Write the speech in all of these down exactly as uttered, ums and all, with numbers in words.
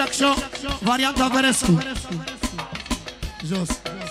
Jack Show, varianta Verescu. Jos.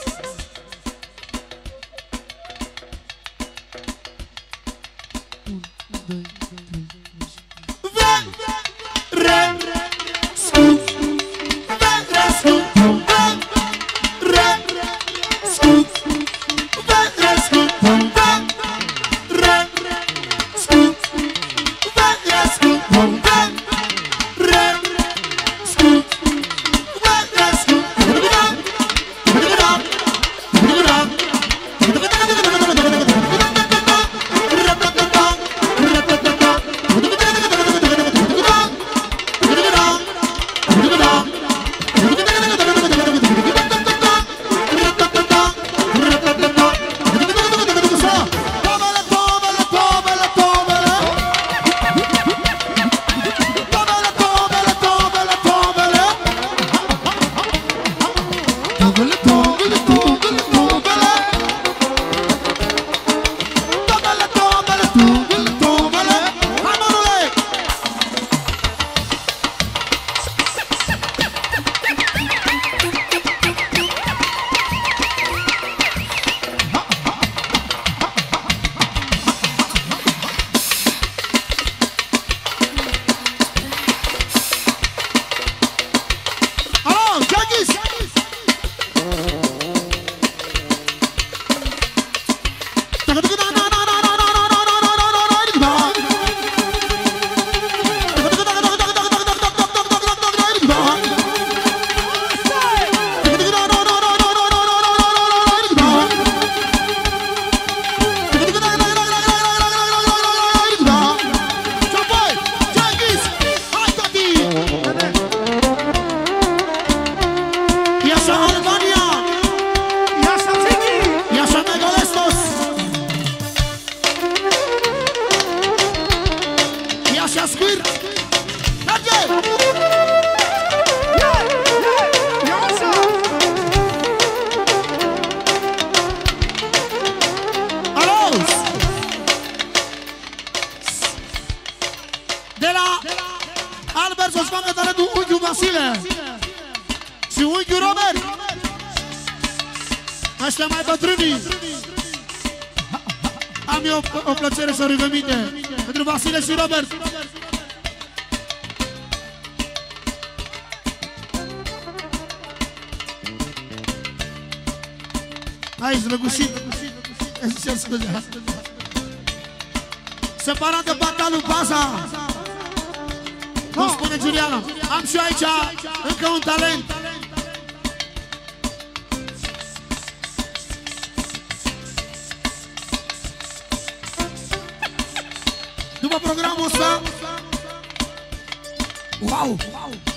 Ăștia mai bătrânii. Am eu o, o plăcere să rugăminte pentru Vasile și Robert. Hai, zlăgușit. Ce scuze. Separat de Batalul Baza. Cum spune Giuliano. Am și aici încă un talent. După programul ăsta, wow, wow.